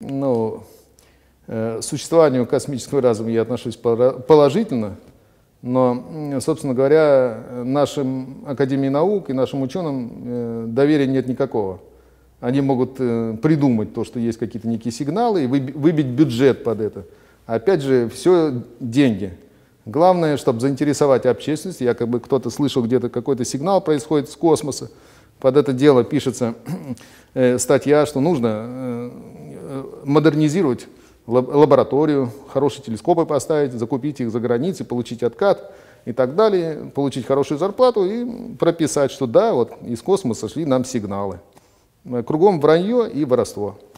ну, существованию космического разума я отношусь положительно, но, собственно говоря, нашим Академии наук и нашим ученым доверия нет никакого. Они могут придумать то, что есть какие-то некие сигналы, и выбить бюджет под это. Опять же, все деньги. Главное, чтобы заинтересовать общественность, якобы кто-то слышал, где-то какой-то сигнал происходит с космоса, под это дело пишется статья, что нужно модернизировать лабораторию, хорошие телескопы поставить, закупить их за границей, получить откат и так далее, получить хорошую зарплату и прописать, что да, вот из космоса шли нам сигналы. Кругом вранье и воровство.